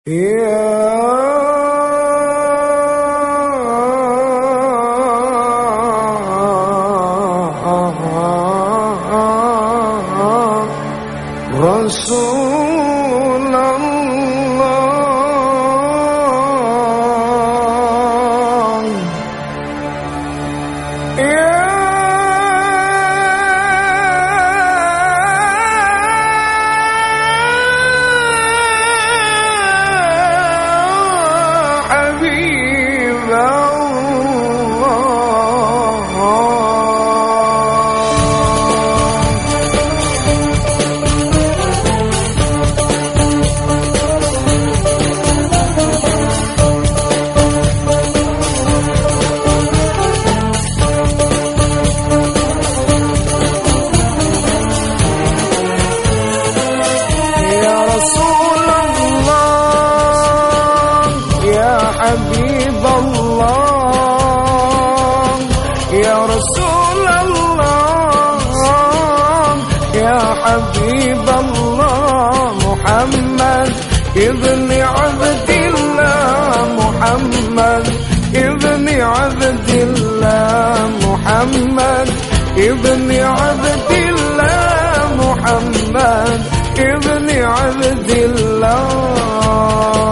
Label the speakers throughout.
Speaker 1: حبيب الله محمد ابن عبد الله محمد ابن عبد الله محمد ابن عبد الله محمد ابن عبد الله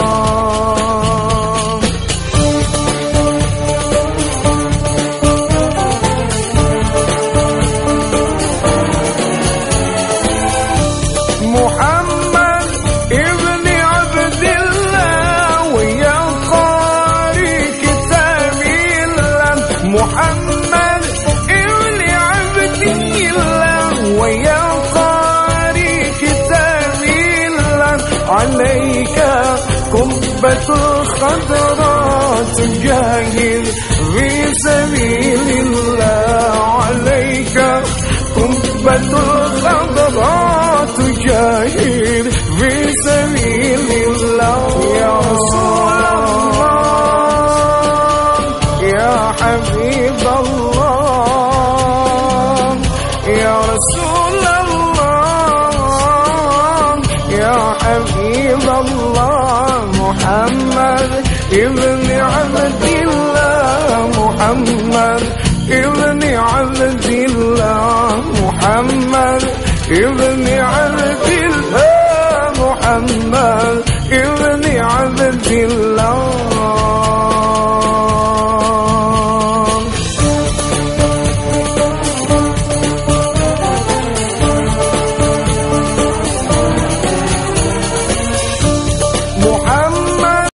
Speaker 1: محمد ابن عبد الله ويا قارئ كتاب الله عليك قبة الخضراء تجاهد في سبيل الله عليك قبة الخضراء تجاهد في سبيل الله يا رسول الله يا حبيب الله يا رسول الله يا حبيب الله محمد ابن عبد الله محمد ابن عبد الله محمد ابن عبد الله محمد